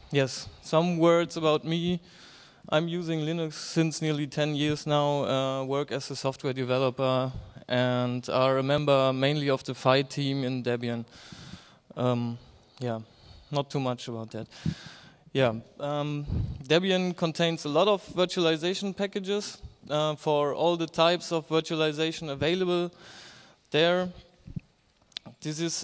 Yes, some words about me. I'm using Linux since nearly 10 years now, work as a software developer, and are a member mainly of the Phi team in Debian. Yeah, not too much about that. Yeah, Debian contains a lot of virtualization packages for all the types of virtualization available there. This is,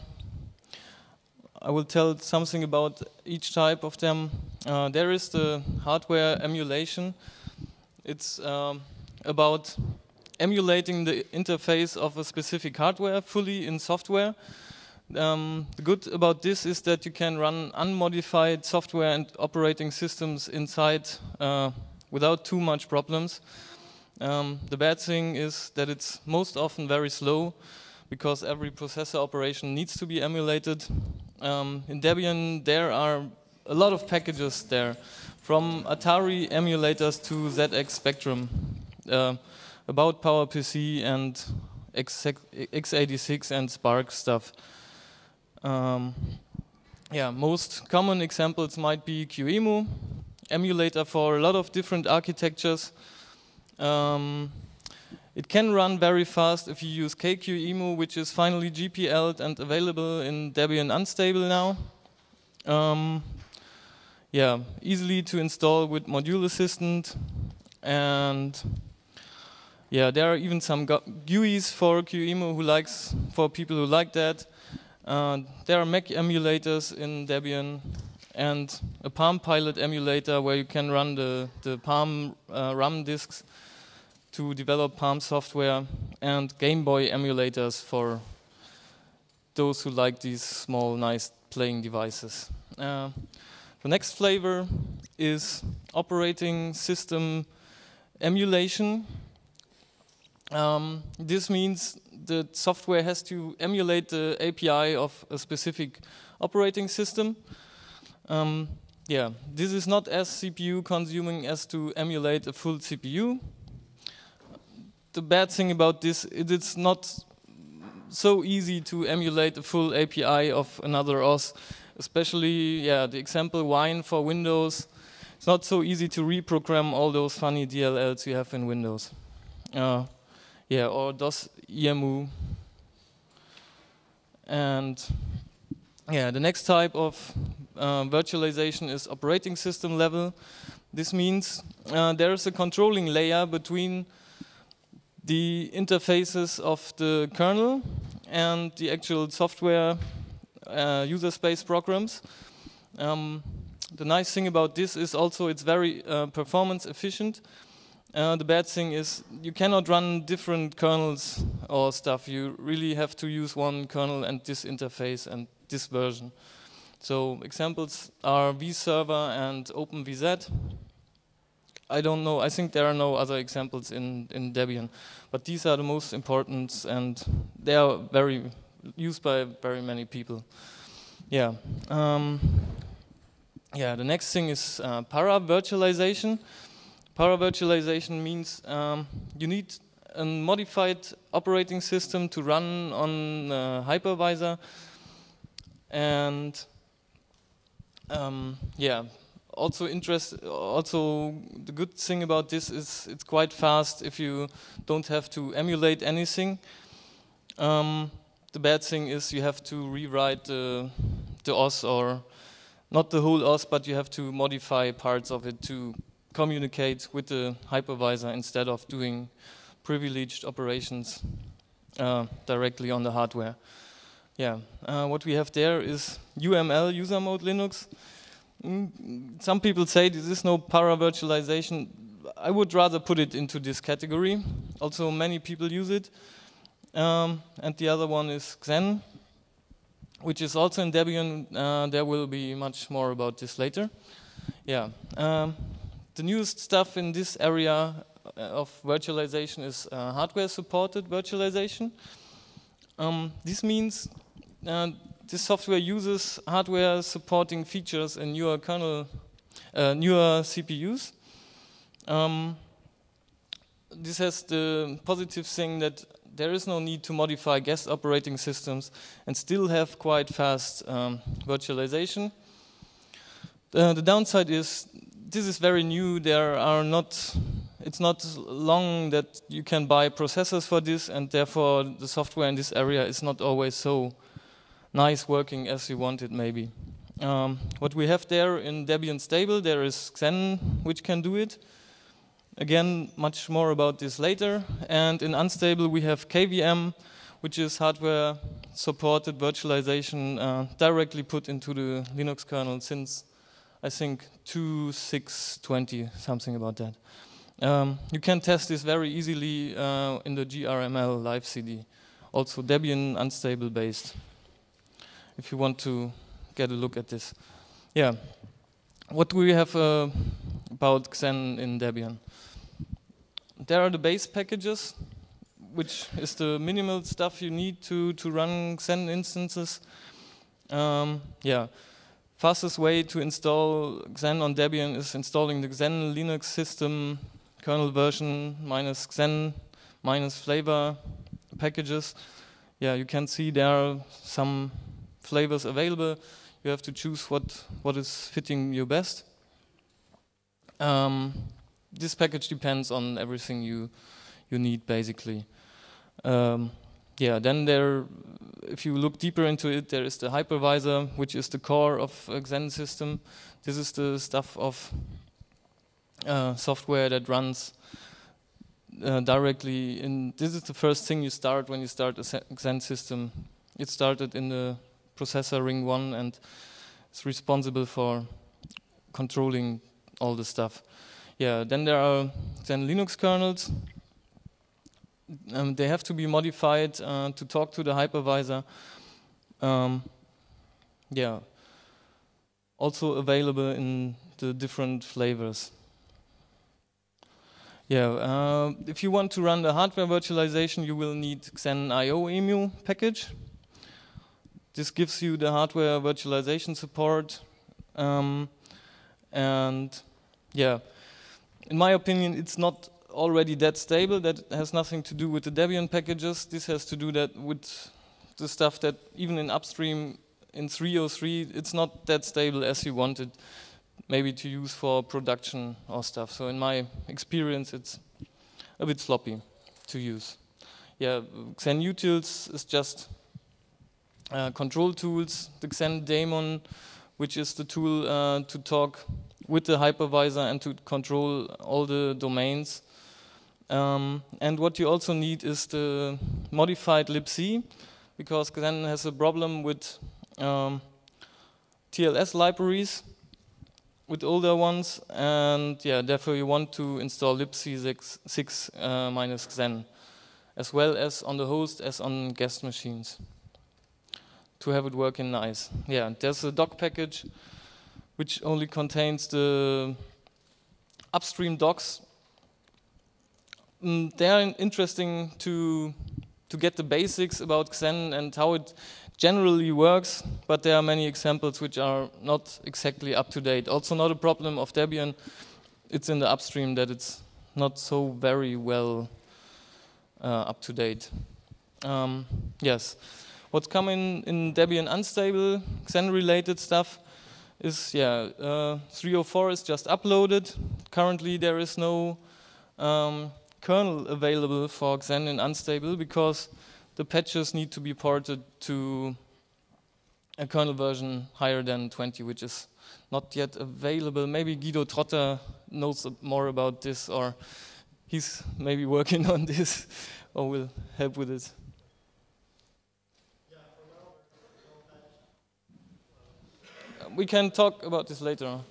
I will tell something about each type of them. There is the hardware emulation. It's about emulating the interface of a specific hardware fully in software. The good about this is that you can run unmodified software and operating systems inside without too much problems. The bad thing is that it's most often very slow because every processor operation needs to be emulated. In Debian there are a lot of packages there, from Atari emulators to ZX Spectrum, about PowerPC and x86 and SPARC stuff. Yeah, most common examples might be QEMU, emulator for a lot of different architectures. It can run very fast if you use KQEMU, which is finally GPL'd and available in Debian Unstable now. Yeah, easily to install with Module Assistant, and yeah, there are even some GUIs for QEMU for people who like that. There are Mac emulators in Debian and a Palm Pilot emulator where you can run the Palm RAM disks to develop Palm software, and Game Boy emulators for those who like these small, nice playing devices. The next flavor is operating system emulation. This means the software has to emulate the API of a specific operating system. Yeah, this is not as CPU consuming as to emulate a full CPU. The bad thing about this, it's not so easy to emulate a full API of another OS, especially, yeah, the example Wine for Windows. It's not so easy to reprogram all those funny DLLs you have in Windows. Yeah, or DOS EMU. And yeah, the next type of virtualization is operating system level. This means there is a controlling layer between the interfaces of the kernel and the actual software user space programs. The nice thing about this is also it's very performance efficient. The bad thing is you cannot run different kernels or stuff. You really have to use one kernel and this interface and this version. So examples are vServer and OpenVZ. I don't know, I think there are no other examples in Debian, but these are the most important and they are very used by very many people. Yeah. Yeah, the next thing is para-virtualization. Para-virtualization means you need a modified operating system to run on a hypervisor, and yeah, also the good thing about this is it's quite fast if you don't have to emulate anything. The bad thing is you have to rewrite the OS, or not the whole OS, but you have to modify parts of it to communicate with the hypervisor instead of doing privileged operations directly on the hardware. Yeah, what we have there is UML, user mode Linux. Some people say this is no para-virtualization. I would rather put it into this category. Also, many people use it. And the other one is Xen, which is also in Debian. There will be much more about this later. Yeah. The newest stuff in this area of virtualization is hardware-supported virtualization. This means this software uses hardware-supporting features in newer kernel, newer CPUs. This has the positive thing that there is no need to modify guest operating systems and still have quite fast virtualization. The downside is this is very new. It's not long that you can buy processors for this, and therefore the software in this area is not always so nice working as you want it maybe. What we have there in Debian stable, there is Xen which can do it. Again, much more about this later. And in unstable we have KVM, which is hardware supported virtualization directly put into the Linux kernel since I think 2.6.20, something about that. You can test this very easily in the GRML live CD, also Debian unstable based, if you want to get a look at this. Yeah, what do we have about Xen in Debian? There are the base packages, which is the minimal stuff you need to run Xen instances. Yeah. Fastest way to install Xen on Debian is installing the Xen Linux system kernel version minus Xen minus flavor packages. Yeah, you can see there are some flavors available. You have to choose what is fitting you best. This package depends on everything you need basically. Yeah, then if you look deeper into it, there is the hypervisor, which is the core of a Xen system. This is the stuff of software that runs directly in. This is the first thing you start when you start a Xen system. It started in the processor ring 1 and it's responsible for controlling all the stuff. Yeah, then there are Xen Linux kernels. They have to be modified to talk to the hypervisor. Yeah, also available in the different flavors. Yeah, if you want to run the hardware virtualization, you will need Xen IO-EMU package. This gives you the hardware virtualization support. And yeah, in my opinion, it's not already that stable. That has nothing to do with the Debian packages. This has to do that with the stuff that even in upstream in 3.03, it's not that stable as you want it maybe to use for production or stuff. So in my experience, it's a bit sloppy to use. Yeah, Xen utils is just control tools. The Xen daemon, which is the tool to talk with the hypervisor and to control all the domains. And what you also need is the modified libc, because Xen has a problem with TLS libraries, with older ones, and yeah, therefore you want to install libc 6 minus Xen, as well as on the host as on guest machines, to have it working nice. Yeah, there's a doc package which only contains the upstream docs. They are interesting to get the basics about Xen and how it generally works, but there are many examples which are not exactly up to date. Also not a problem of Debian, it's in the upstream that it's not so very well up to date. Yes, what's coming in Debian unstable Xen related stuff is, yeah, 3.04 is just uploaded. Currently there is no kernel available for Xen in unstable because the patches need to be ported to a kernel version higher than 20, which is not yet available. Maybe Guido Trotter knows more about this, or he's maybe working on this or will help with it. We can talk about this later on.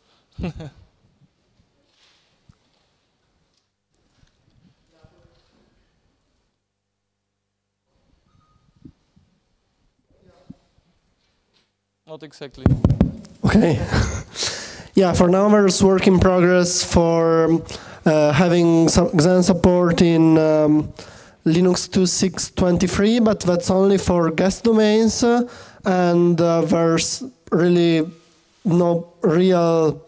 Not exactly. Okay. Yeah, for now there's work in progress for having some Xen support in Linux 2.6.23, but that's only for guest domains, and there's really no real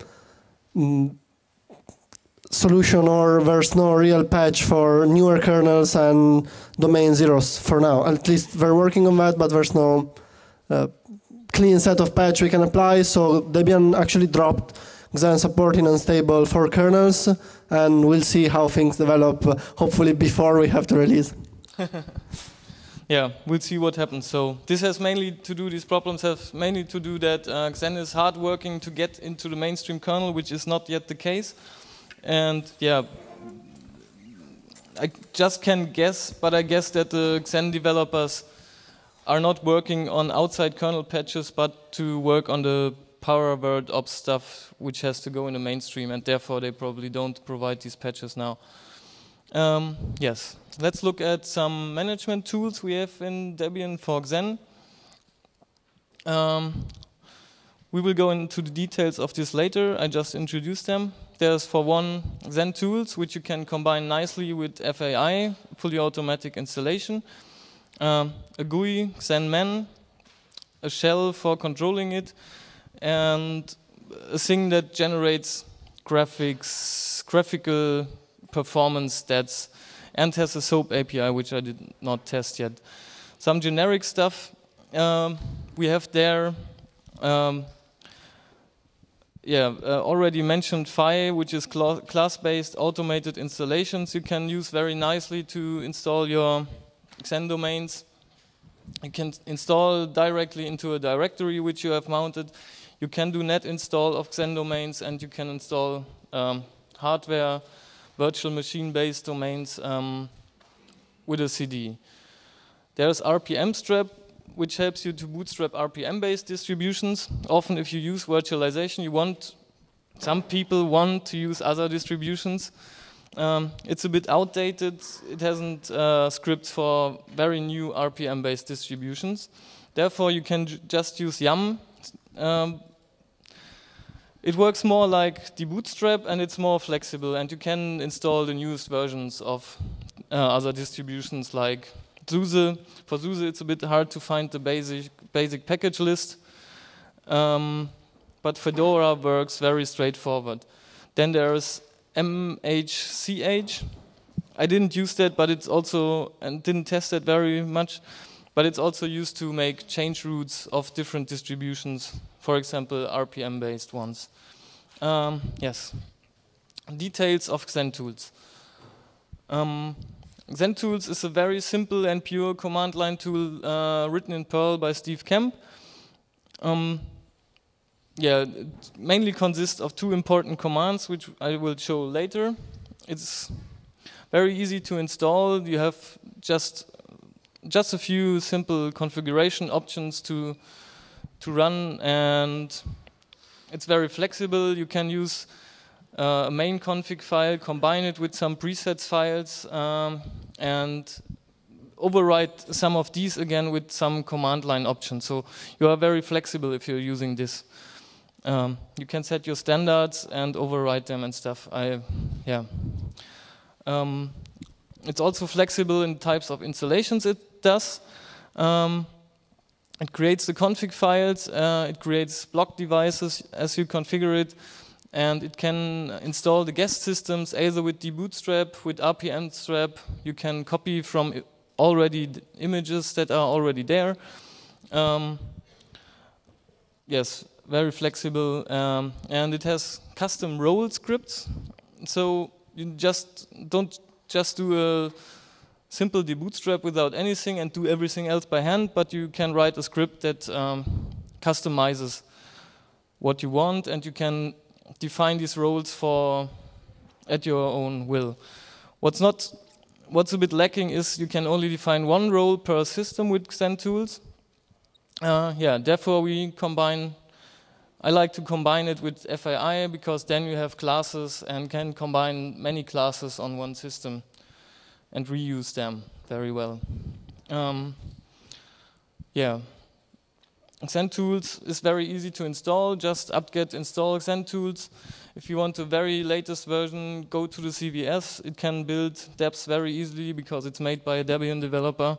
solution, or there's no real patch for newer kernels and domain zeros for now. At least they're working on that, but there's no clean set of patch we can apply. So Debian actually dropped Xen support in unstable for kernels, and we'll see how things develop, hopefully before we have to release. Yeah, we'll see what happens. So this has mainly to do, these problems have mainly to do that Xen is hard working to get into the mainstream kernel, which is not yet the case. And yeah, I just can guess, but I guess that the Xen developers are not working on outside kernel patches, but to work on the power word ops stuff, which has to go in the mainstream, and therefore they probably don't provide these patches now. Yes, let's look at some management tools we have in Debian for Xen. We will go into the details of this later. I just introduced them. There's for one Xen tools, which you can combine nicely with FAI, fully automatic installation, a GUI, XenMan, a shell for controlling it, and a thing that generates graphical performance stats, and has a SOAP API, which I did not test yet. Some generic stuff we have there. Already mentioned Phi, which is class-based automated installations you can use very nicely to install your Xen domains. You can install directly into a directory which you have mounted. You can do net install of Xen domains, and you can install hardware, virtual machine-based domains with a CD. There's RPMstrap, which helps you to bootstrap RPM-based distributions. Often if you use virtualization, some people want to use other distributions. It's a bit outdated. It hasn't scripts for very new RPM-based distributions. Therefore, you can just use Yum. It works more like the bootstrap, and it's more flexible, and you can install the newest versions of other distributions like SUSE. For SUSE, it's a bit hard to find the basic package list, but Fedora works very straightforward. Then there's MHCH. I didn't use that, but it's also, and didn't test it very much, but it's also used to make change routes of different distributions, for example, RPM-based ones. Yes. Details of XenTools. XenTools is a very simple and pure command line tool written in Perl by Steve Kemp. It mainly consists of two important commands, which I will show later. It's very easy to install. You have just a few simple configuration options to run, and it's very flexible. You can use a main config file, combine it with some presets files, and override some of these again with some command line options. So you are very flexible if you're using this. You can set your standards and override them and stuff. It's also flexible in types of installations it does. It creates the config files, it creates block devices as you configure it, and it can install the guest systems either with dbootstrap, with RPMstrap. You can copy from already images that are already there. Yes, very flexible, and it has custom role scripts. So you don't just do a simple dbootstrap without anything and do everything else by hand, but you can write a script that customizes what you want, and you can define these roles at your own will. What's a bit lacking is you can only define one role per system with XenTools. Therefore I like to combine it with FAI, because then you have classes and can combine many classes on one system and reuse them very well. XenTools is very easy to install. Just apt-get install XenTools. If you want the very latest version, go to the CVS. It can build depps very easily because it's made by a Debian developer.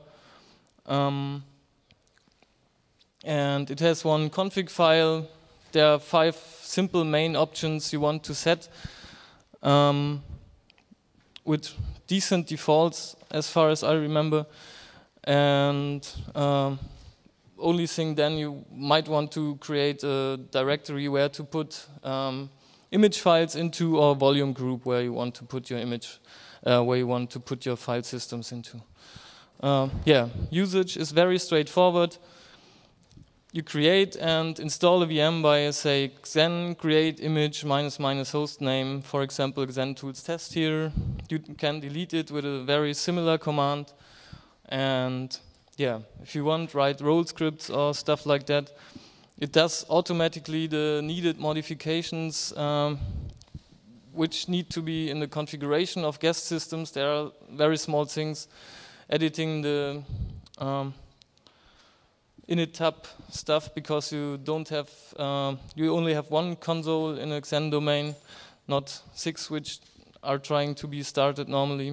And it has one config file. There are 5 simple main options you want to set with decent defaults as far as I remember. And only thing then you might want to create a directory where to put image files into, or volume group where you want to put your image, where you want to put your file systems into. Yeah, usage is very straightforward. You create and install a VM by, say, xen create image -- host name, for example, XenTools test here. You can delete it with a very similar command. And yeah, if you want, write roll scripts or stuff like that. It does automatically the needed modifications which need to be in the configuration of guest systems. There are very small things, editing the init tab stuff, because you don't have, you only have one console in a Xen domain, not 6 which are trying to be started normally.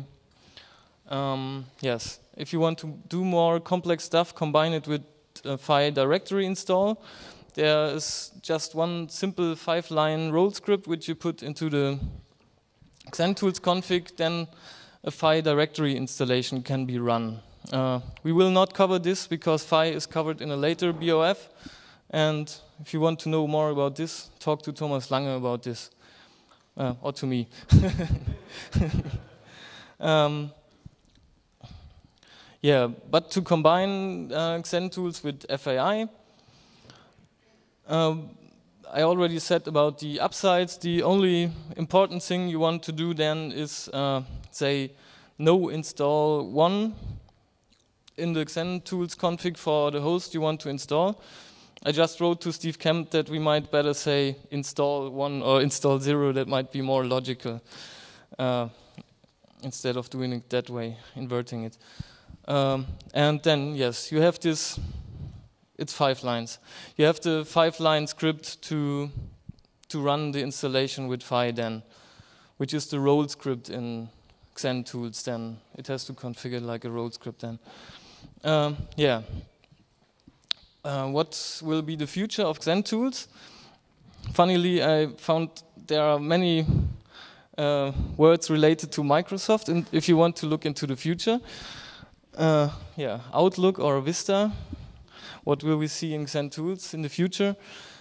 Yes, if you want to do more complex stuff, combine it with file directory install. There is just one simple 5-line roll script which you put into the XenTools config, then a file directory installation can be run. We will not cover this because Phi is covered in a later BOF, and if you want to know more about this, talk to Thomas Lange about this, or to me. Yeah, but to combine XenTools with FAI, I already said about the upsides. The only important thing you want to do then is say no install 1 in the XenTools config for the host you want to install. I just wrote to Steve Kemp that we might better say install 1 or install 0. That might be more logical instead of doing it that way, inverting it. And then, yes, you have this, it's 5 lines. You have the 5-line script to run the installation with Phi then, which is the roll script in XenTools then. It has to configure like a roll script then. Yeah. What will be the future of XenTools? Funnily, I found there are many words related to Microsoft, and if you want to look into the future, yeah, Outlook or Vista. What will we see in XenTools in the future?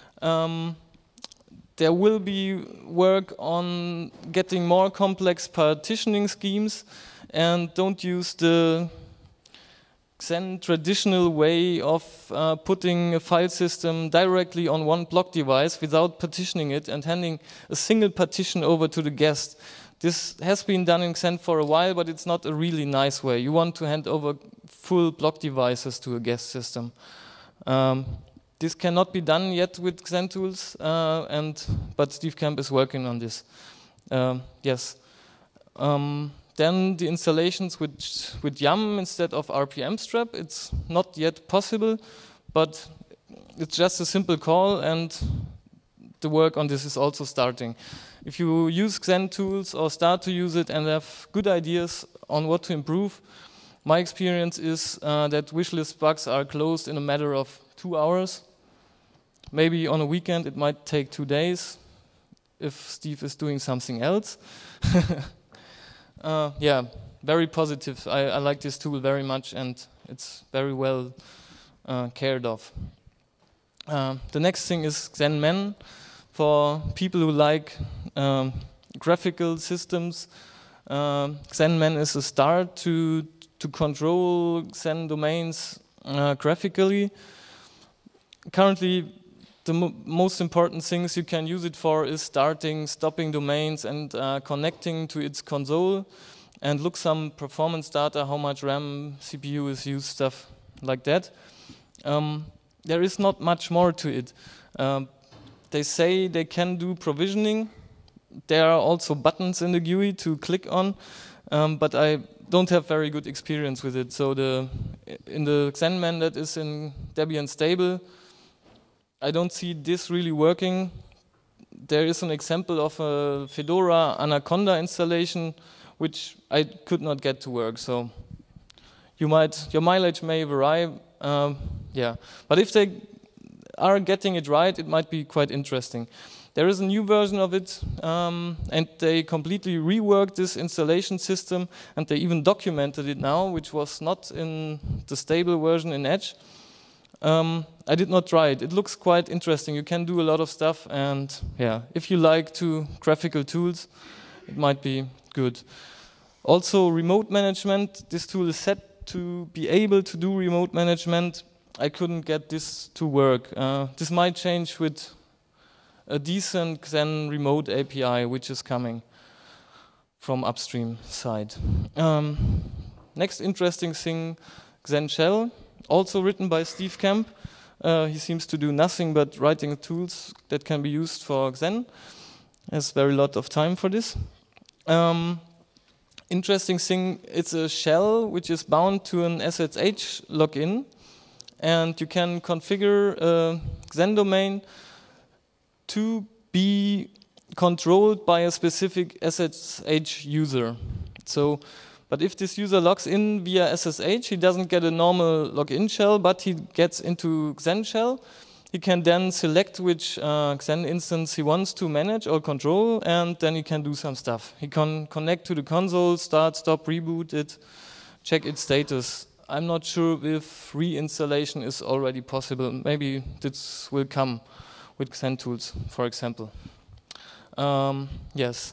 There will be work on getting more complex partitioning schemes, and don't use the Xen traditional way of putting a file system directly on one block device without partitioning it and handing a single partition over to the guest. This has been done in Xen for a while, but it's not a really nice way. You want to hand over full block devices to a guest system. This cannot be done yet with XenTools, but Steve Kemp is working on this. Yes. Then the installations with YAM instead of RPM-strap, it's not yet possible, but it's just a simple call, and the work on this is also starting. If you use XenTools or start to use it and have good ideas on what to improve, my experience is that wishlist bugs are closed in a matter of 2 hours. Maybe on a weekend it might take 2 days if Steve is doing something else. Yeah, very positive. I like this tool very much, and it's very well cared of. The next thing is XenMen. For people who like graphical systems, XenMen is a start to control Xen domains graphically. Currently, the most important things you can use it for is starting, stopping domains, and connecting to its console, and look some performance data, how much RAM, CPU is used, stuff like that. There is not much more to it. They say they can do provisioning. There are also buttons in the GUI to click on, but I don't have very good experience with it. So in the XenMen that is in Debian stable, I don't see this really working. There is an example of a Fedora Anaconda installation, which I could not get to work. So your mileage may vary, yeah. But if they are getting it right, it might be quite interesting. There is a new version of it, and they completely reworked this installation system, and they even documented it now, which was not in the stable version in Edge. I did not try it. It looks quite interesting. You can do a lot of stuff, and yeah, if you like graphical tools, it might be good. Also, remote management. This tool is set to be able to do remote management. I couldn't get this to work. This might change with a decent Xen remote API, which is coming from upstream side. Next interesting thing, Xen Shell, also written by Steve Kemp. He seems to do nothing but writing tools that can be used for Xen. Has very lot of time for this. Interesting thing, it's a shell which is bound to an SSH login, and you can configure a Xen domain to be controlled by a specific SSH user. So, but if this user logs in via SSH, he doesn't get a normal login shell, but he gets into Xen shell. He can then select which Xen instance he wants to manage or control, and then he can do some stuff. He can connect to the console, start, stop, reboot it, check its status. I'm not sure if reinstallation is already possible. Maybe this will come with XenTools, for example. Yes.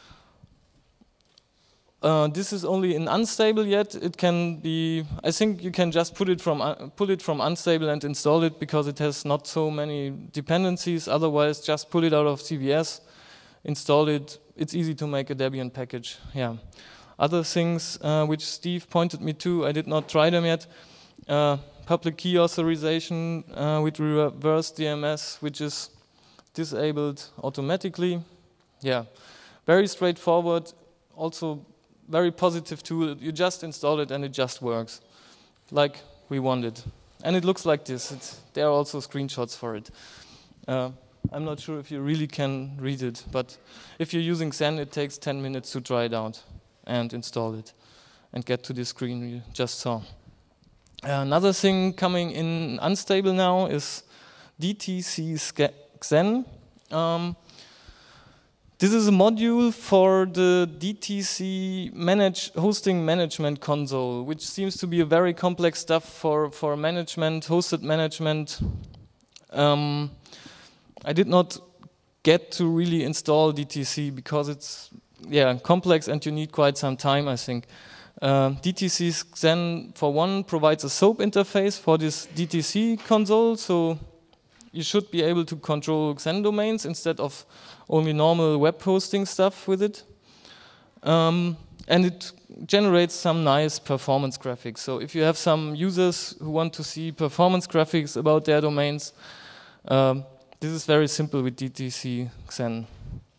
This is only in unstable yet. It can be. I think you can just pull it from unstable and install it because it has not so many dependencies. Otherwise, just pull it out of CVS, install it. It's easy to make a Debian package. Yeah. Other things which Steve pointed me to, I did not try them yet. Public key authorization with reverse DMS, which is disabled automatically. Yeah, very straightforward. Also, very positive tool. You just install it and it just works, like we wanted. And it looks like this. There are also screenshots for it. I'm not sure if you really can read it, but if you're using Xen, it takes 10 minutes to try it out and install it and get to the screen you just saw. Another thing coming in unstable now is DTC Xen. This is a module for the DTC hosting management console, which seems to be a very complex stuff for management, hosted management. I did not get to really install DTC because it's complex and you need quite some time, I think. DTC Xen, for one, provides a SOAP interface for this DTC console, so you should be able to control Xen domains instead of only normal web hosting stuff with it. And it generates some nice performance graphics. So if you have some users who want to see performance graphics about their domains, this is very simple with DTC Xen.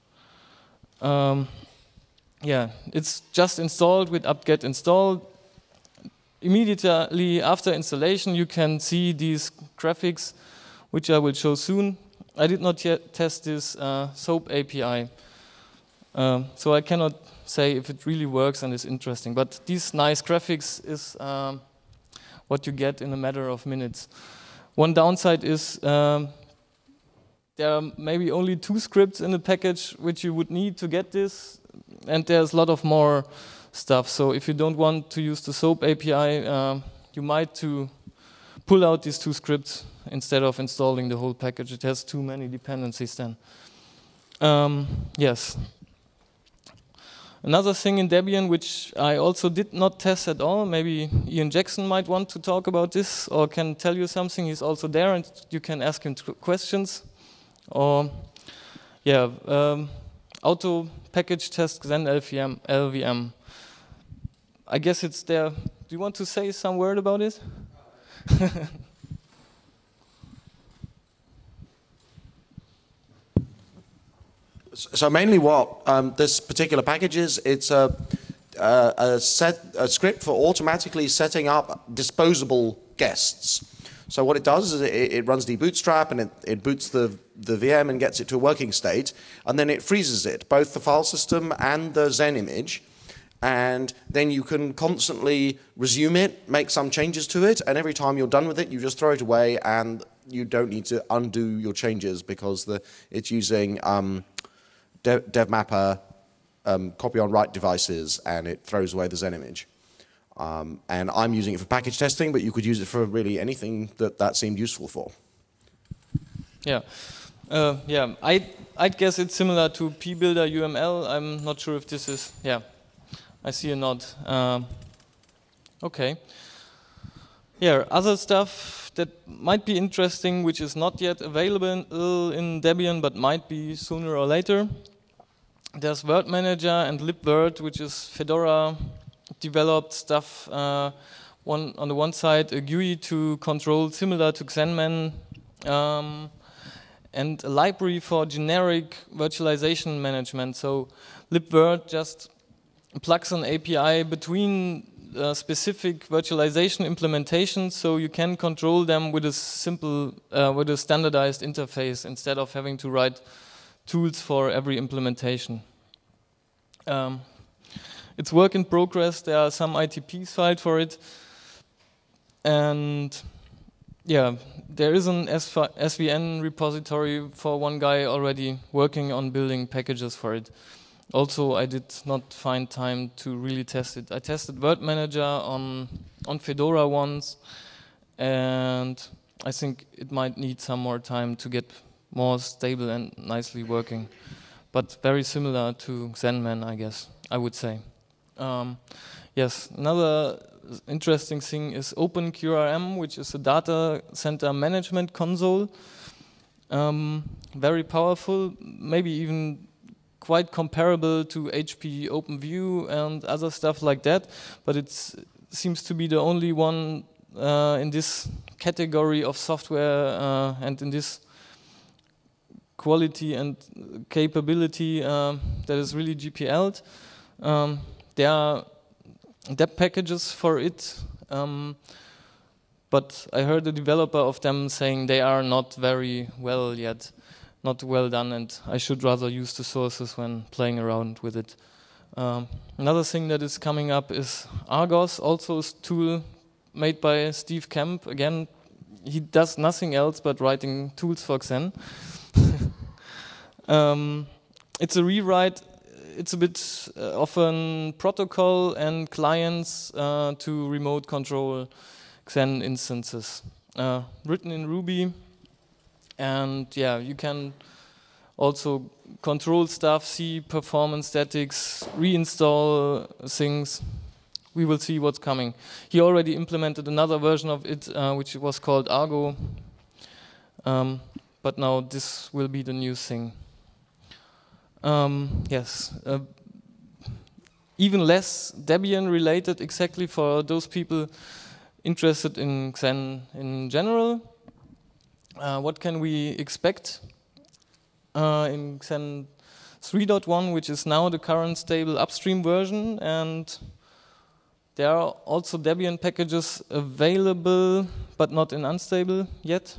It's just installed with apt-get install. Immediately after installation, you can see these graphics, which I will show soon. I did not yet test this SOAP API, so I cannot say if it really works and is interesting. But these nice graphics is what you get in a matter of minutes. One downside is there are maybe only 2 scripts in the package which you would need to get this, and there's a lot of more stuff. So if you don't want to use the SOAP API, you might to pull out these 2 scripts instead of installing the whole package. It has too many dependencies then. Yes. Another thing in Debian which I also did not test at all, maybe Ian Jackson might want to talk about this or can tell you something. He's also there and you can ask him questions. Or, auto package test Xen LVM. I guess it's there. Do you want to say some word about it? So mainly what this particular package is, it's a script for automatically setting up disposable guests. So what it does is it runs debootstrap and it boots the VM and gets it to a working state, and then it freezes it, both the file system and the Xen image, and then you can constantly resume it, make some changes to it, and every time you're done with it, you just throw it away and you don't need to undo your changes because it's using DevMapper copy on write devices, and it throws away the Xen image. And I'm using it for package testing, but you could use it for really anything that seemed useful for. Yeah. Yeah, I'd guess it's similar to pbuilder UML. I'm not sure if this is, yeah, I see a nod. Okay. Yeah, other stuff that might be interesting, which is not yet available in Debian, but might be sooner or later. There's Word Manager and libvirt, which is Fedora developed stuff. On the one side, a GUI to control similar to Xenman, and a library for generic virtualization management. So libvirt just plugs an API between specific virtualization implementations, so you can control them with a simple, with a standardized interface instead of having to write tools for every implementation. It's work in progress. There are some ITPs filed for it, and yeah, there is an SVN repository for one guy already working on building packages for it. Also, I did not find time to really test it. I tested Word Manager on Fedora once, and I think it might need some more time to get more stable and nicely working. But very similar to Xenman, I guess, I would say. Yes, another interesting thing is OpenQRM, which is a data center management console. Very powerful, maybe even quite comparable to HP OpenView and other stuff like that, but it seems to be the only one in this category of software and in this quality and capability that is really GPL'd. There are dep packages for it, but I heard the developer of them saying they are not very well yet, not well done, and I should rather use the sources when playing around with it. Another thing that is coming up is Argos, also a tool made by Steve Kemp. Again, he does nothing else but writing tools for Xen. It's a rewrite. It's a bit of a protocol and clients to remote control Xen instances. Written in Ruby, and yeah, you can also control stuff, see performance statics, reinstall things. We will see what's coming. He already implemented another version of it, which was called Argo, but now this will be the new thing. Yes, even less Debian related, exactly for those people interested in Xen in general. What can we expect in Xen 3.1, which is now the current stable upstream version, and there are also Debian packages available, but not in unstable yet.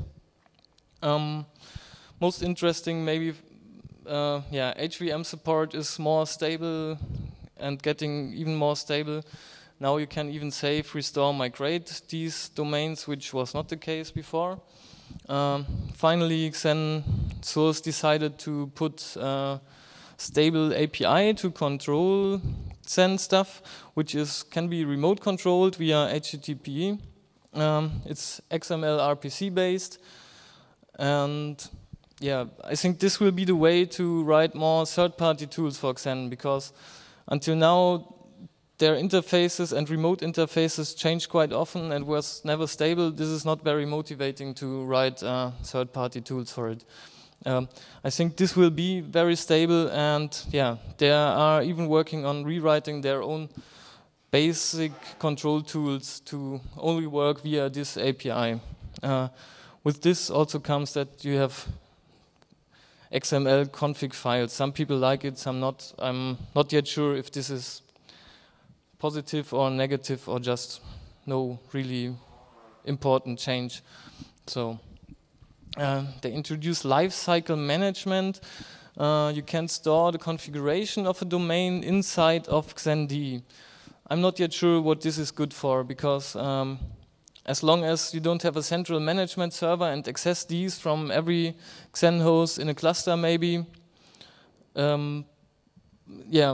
Most interesting, maybe, yeah, HVM support is more stable and getting even more stable. Now you can even save, restore, migrate these domains, which was not the case before. Finally, Xen Source decided to put stable API to control Xen stuff, which can be remote controlled via HTTP. It's XML RPC based, and yeah, I think this will be the way to write more third-party tools for Xen, because until now their interfaces and remote interfaces change quite often and was never stable. This is not very motivating to write third-party tools for it. I think this will be very stable, and yeah, they are even working on rewriting their own basic control tools to only work via this API. With this also comes that you have XML config files. Some people like it, some not. I'm not yet sure if this is positive or negative or just no really important change. So they introduce lifecycle management. You can store the configuration of a domain inside of XenD. I'm not yet sure what this is good for, because as long as you don't have a central management server and access these from every Xen host in a cluster maybe, yeah,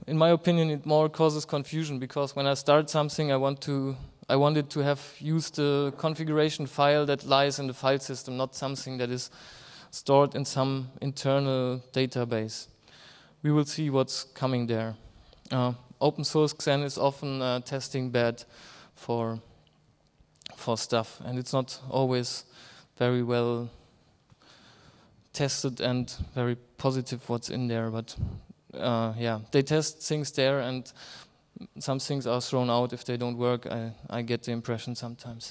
in my opinion, it more causes confusion, because when I start something, I wanted to have used the configuration file that lies in the file system, not something that is stored in some internal database. We will see what's coming there. Open source Xen is often testing bad for stuff, and it's not always very well tested and very positive what's in there, but yeah, they test things there, and some things are thrown out if they don't work. I get the impression sometimes.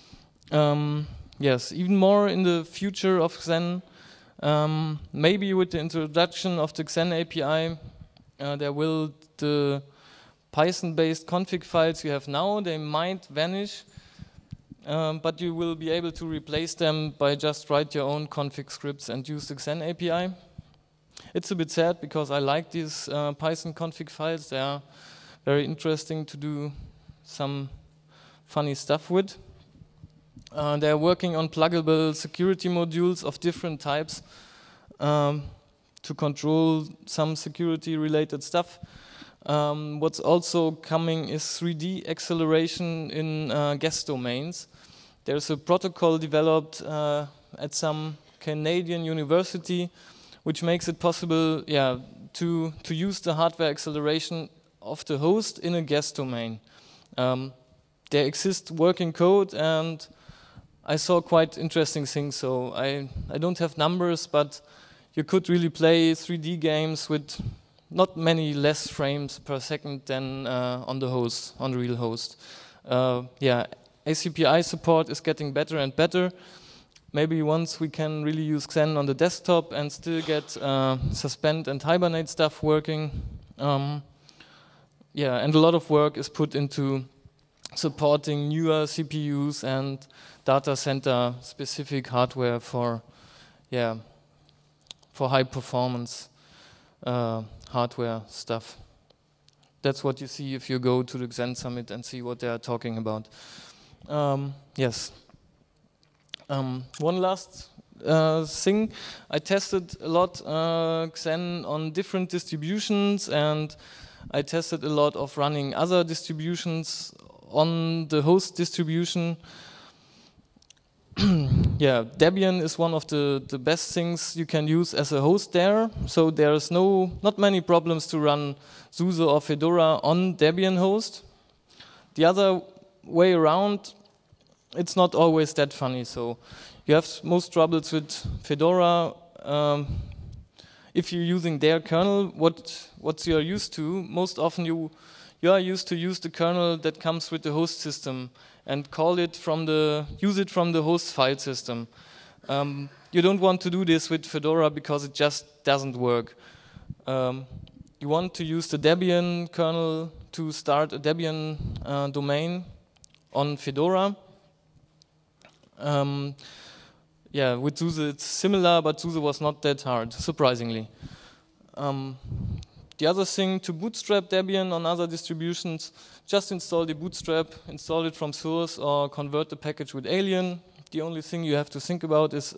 Yes, even more in the future of Xen, maybe with the introduction of the Xen API, the Python-based config files you have now, they might vanish, but you will be able to replace them by just write your own config scripts and use the Xen API. It's a bit sad, because I like these Python config files. They are very interesting to do some funny stuff with. They're working on pluggable security modules of different types to control some security-related stuff. What's also coming is 3D acceleration in guest domains. There's a protocol developed at some Canadian university which makes it possible, to use the hardware acceleration of the host in a guest domain. There exists working code, and I saw quite interesting things. So I don't have numbers, but you could really play 3D games with not many less frames per second than on the host, on the real host. ACPI support is getting better and better. Maybe once we can really use Xen on the desktop and still get suspend and hibernate stuff working. And a lot of work is put into supporting newer CPUs and data center specific hardware for high performance hardware stuff. That's what you see if you go to the Xen Summit and see what they are talking about. Yes. One last thing, I tested a lot Xen on different distributions, and I tested a lot of running other distributions on the host distribution. Debian is one of the best things you can use as a host there. So there's not many problems to run SUSE or Fedora on Debian host. The other way around, it's not always that funny. So you have most troubles with Fedora. If you're using their kernel, what you are used to, most often you are used to use the kernel that comes with the host system and use it from the host file system. You don't want to do this with Fedora because it just doesn't work. You want to use the Debian kernel to start a Debian domain on Fedora. With SUSE it's similar, but SUSE was not that hard, surprisingly. The other thing, to bootstrap Debian on other distributions, just install the bootstrap, install it from source, or convert the package with Alien. The only thing you have to think about is,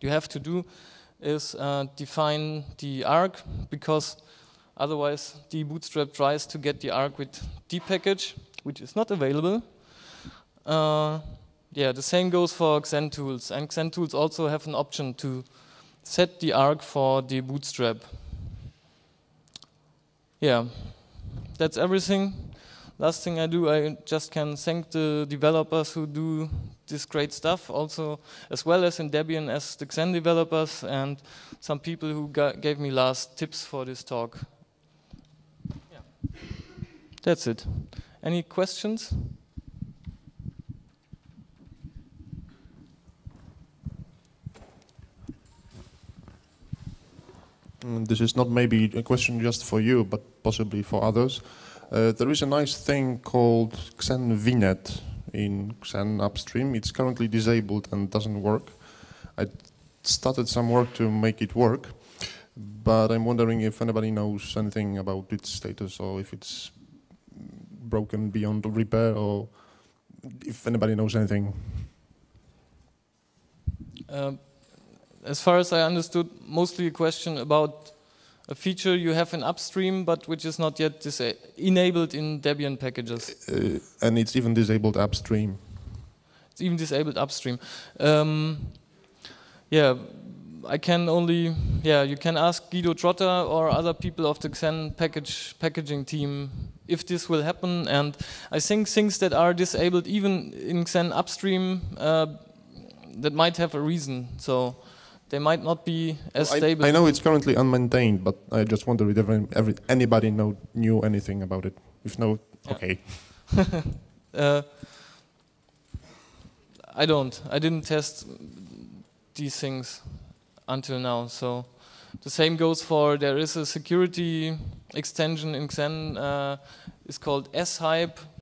define the arc, because otherwise the bootstrap tries to get the arc with the package, which is not available. The same goes for XenTools, and XenTools also have an option to set the arc for the bootstrap. That's everything. Last thing I do, I just can thank the developers who do this great stuff, also as well as in Debian as the Xen developers, and some people who gave me last tips for this talk. That's it. Any questions? This is not maybe a question just for you, but possibly for others. There is a nice thing called Xen VNet in Xen Upstream. It's currently disabled and doesn't work. I started some work to make it work, but I'm wondering if anybody knows anything about its status, or if it's broken beyond repair, or if anybody knows anything. As far as I understood, mostly a question about a feature you have in upstream, but which is not yet enabled in Debian packages. And it's even disabled upstream. It's even disabled upstream. Yeah, I can only, you can ask Guido Trotter or other people of the Xen packaging team if this will happen. And I think things that are disabled even in Xen upstream, that might have a reason. So they might not be as stable. I know it's currently unmaintained, but I just wonder if anybody knew anything about it. If no, okay. I don't. I didn't test these things until now. So the same goes for, there is a security extension in Xen, it's called S-Hype,